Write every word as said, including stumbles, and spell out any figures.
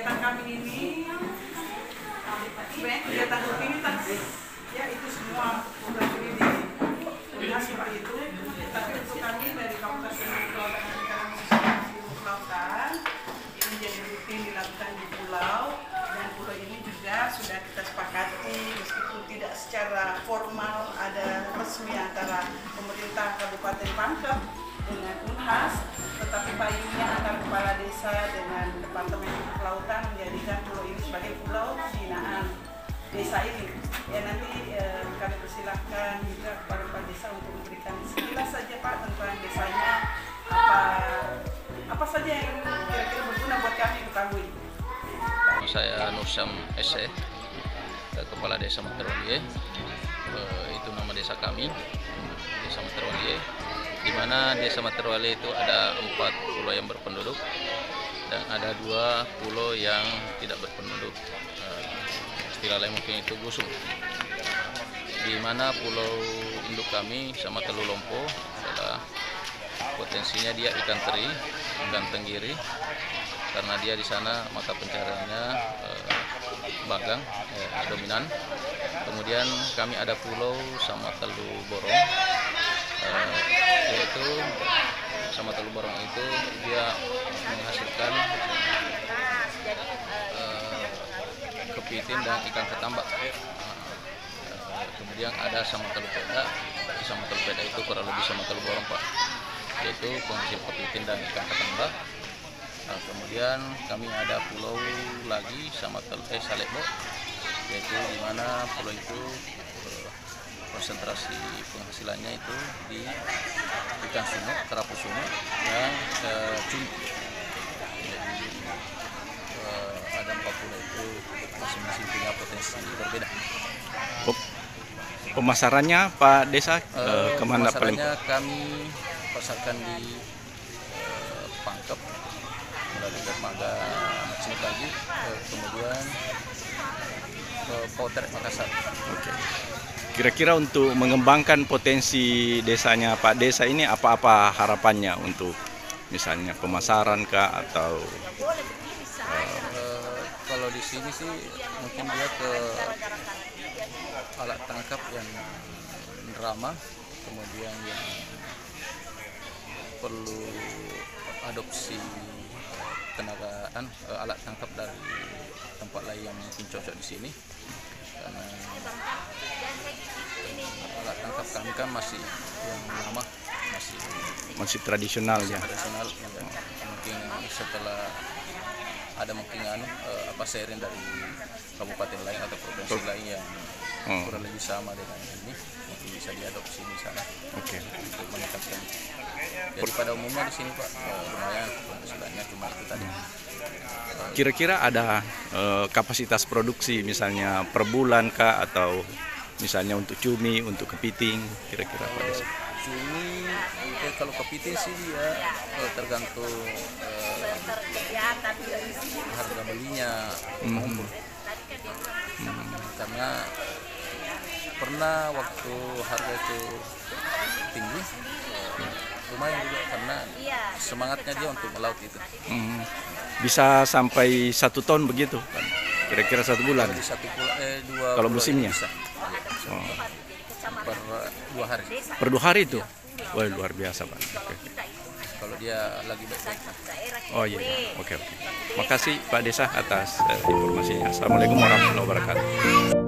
kegiatan kami ini, sebenarnya kegiatan rutinitas, ya itu semua program ini dilihat seperti itu. Tapi untuk kami dari Kabupaten Kelautan dan Perikanan Kelautan, ini menjadi rutin dilakukan di pulau, dan pulau ini juga sudah kita sepakati meskipun tidak secara formal ada resmi antara pemerintah Kabupaten Pangkep dengan Unhas, tetapi payungnya antar kepala desa dengan Departemen Kelautan menjadikan pulau ini sebagai pulau binaan desa ini. Ya nanti eh, kami persilahkan juga kepada Pak Desa untuk memberikan sekilas saja Pak tentang desanya, apa apa saja yang kira-kira berguna buat kami ketahui. Saya Nursam S E, Kepala Desa Materwalie. Itu nama desa kami, Desa Materwalie. Di mana Desa Materwalie itu ada empat pulau yang berpenduduk dan ada dua pulau yang tidak berpenduduk. Istilah lain mungkin itu gusung. Di mana pulau induk kami sama Telu Lompo adalah potensinya dia ikan teri, ikan tenggiri, karena dia di sana mata pencariannya eh, bagang eh, dominan. Kemudian kami ada pulau sama Telu Borong, eh, yaitu sama Telu Borong itu dia menghasilkan eh, kepiting dan ikan ketambak. Kemudian ada sama Telu Peda, sama Telu Peda itu kurang lebih sama Telu Borong Pak, yaitu penghasil kepiting dan ikan ketambak. Nah, kemudian kami ada pulau lagi sama Telu eh Salebo, yaitu di mana pulau itu eh, konsentrasi penghasilannya itu di ikan sunuk, kerapu sunuk, dan eh, cumi. Jadi eh, ada empat pulau itu masing-masing punya potensi berbeda. Pemasarannya Pak Desa Uh, kemana paling? Pemasarannya kami pasarkan di uh, Pangkep melalui dermaga Macini lagi, uh, kemudian ke Potret Makassar. Oke. Kira-kira untuk mengembangkan potensi desanya Pak Desa ini apa-apa harapannya untuk misalnya pemasaran kah atau Uh, kalau di sini sih mungkin dia ke alat tangkap yang ramah, kemudian yang perlu adopsi tenagaan uh, alat tangkap dari tempat lain yang mungkin cocok di sini, karena alat tangkap kami kan masih yang lama, masih masih tradisional masih ya? tradisional. Dan mungkin setelah ada mungkin anu, uh, apa sharing dari kabupaten lain atau provinsi Oke. lain yang Oh. kurang lebih sama dengan ini, mungkin bisa diadopsi di sana. Oke. Untuk meningkatkan. Jadi pada umumnya di sini Pak uh, lumayan penghasilannya, cuma itu tadi. Kira-kira ada eh, kapasitas produksi misalnya per bulan kah atau misalnya untuk cumi, untuk kepiting, kira-kira Pak Desa? Cumi, eh, kalau kepiting sih dia eh, tergantung eh, harga belinya. Mhm. Hmm, karena pernah waktu harga itu tinggi, eh, lumayan juga karena semangatnya dia untuk melaut itu. Mhm. Bisa sampai satu ton begitu kan? Kira-kira satu bulan? Kalau di satu bulan, eh, dua Kalau bulan musimnya? bisa. Iya, Oh. per dua hari. Per dua hari itu? Wah, luar biasa Pak. Oke. Kalau dia lagi baik-baik. Oh iya, oke oke. Makasih Pak Desa atas eh, informasinya. Assalamualaikum warahmatullahi wabarakatuh.